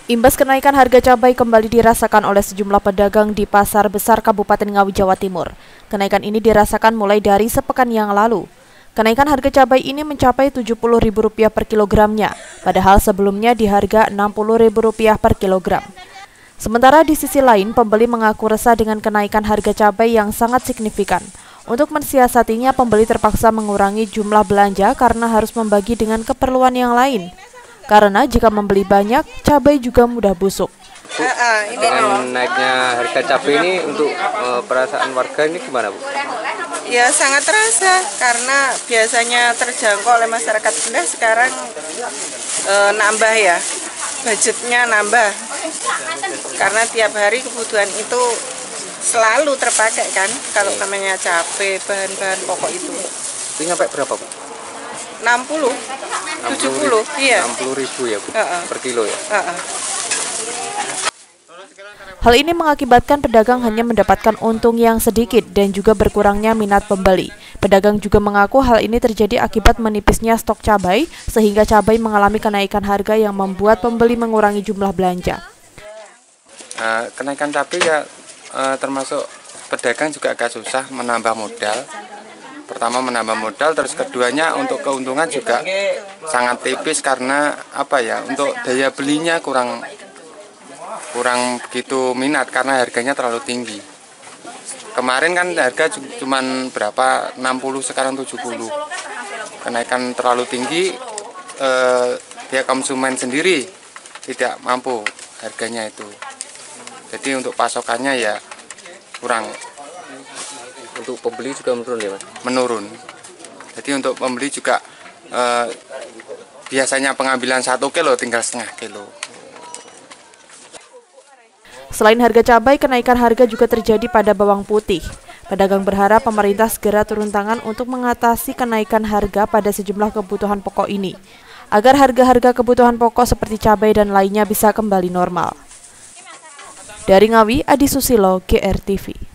Imbas kenaikan harga cabai kembali dirasakan oleh sejumlah pedagang di Pasar Besar Kabupaten Ngawi, Jawa Timur. Kenaikan ini dirasakan mulai dari sepekan yang lalu. Kenaikan harga cabai ini mencapai Rp70.000 per kilogramnya, padahal sebelumnya di harga Rp60.000 per kilogram. Sementara di sisi lain, pembeli mengaku resah dengan kenaikan harga cabai yang sangat signifikan. Untuk mensiasatinya, pembeli terpaksa mengurangi jumlah belanja karena harus membagi dengan keperluan yang lain. Karena jika membeli banyak, cabai juga mudah busuk. Dengan naiknya harga cabai ini untuk perasaan warga ini gimana, Bu? Ya sangat terasa karena biasanya terjangkau oleh masyarakat rendah, sekarang nambah ya, budgetnya nambah. Karena tiap hari kebutuhan itu selalu terpakai kan, kalau namanya cabai, bahan-bahan pokok itu. Ini sampai berapa, Bu? 60, 70, iya. 60.000 ya, Bu, per kilo ya? Hal ini mengakibatkan pedagang hanya mendapatkan untung yang sedikit dan juga berkurangnya minat pembeli. Pedagang juga mengaku hal ini terjadi akibat menipisnya stok cabai, sehingga cabai mengalami kenaikan harga yang membuat pembeli mengurangi jumlah belanja. Kenaikan cabai ya termasuk pedagang juga agak susah menambah modal. Pertama menambah modal, terus keduanya untuk keuntungan juga sangat tipis karena apa ya, untuk daya belinya kurang begitu minat karena harganya terlalu tinggi. Kemarin kan harga cuma berapa, 60, sekarang 70. Kenaikan terlalu tinggi, dia konsumen sendiri tidak mampu harganya itu. Jadi untuk pasokannya ya kurang. Untuk pembeli juga menurun ya, Mas? Menurun. Jadi untuk pembeli juga biasanya pengambilan 1 kilo tinggal setengah kilo. Selain harga cabai, kenaikan harga juga terjadi pada bawang putih. Pedagang berharap pemerintah segera turun tangan untuk mengatasi kenaikan harga pada sejumlah kebutuhan pokok ini, agar harga-harga kebutuhan pokok seperti cabai dan lainnya bisa kembali normal. Dari Ngawi, Adi Susilo, GR TV.